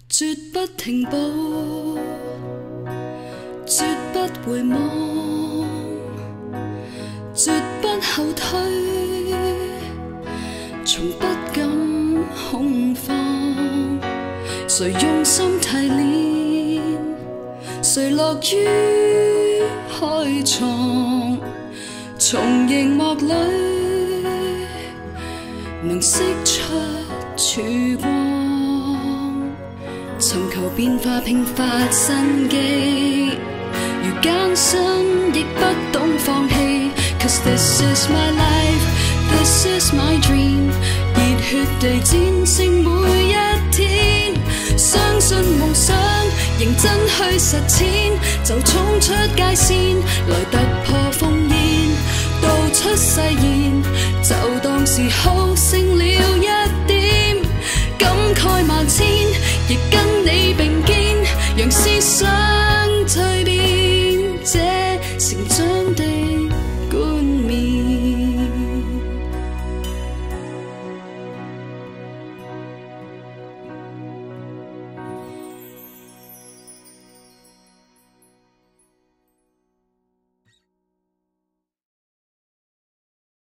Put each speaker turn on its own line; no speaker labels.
絕不停步，絕不回望，絕不後退，從不敢恐慌。誰用心提煉，誰樂於開創，從熒幕裏能釋出曙光。尋求變化，拼發生機，如艱辛亦不懂放棄。Cause this is my life, this is my dream， 熱血地戰勝每一天。相信夢想，認真去實踐，就衝出界線，來突破烽煙，道出誓言，就當是好勝了一點。感慨萬千，亦跟你並肩，讓思想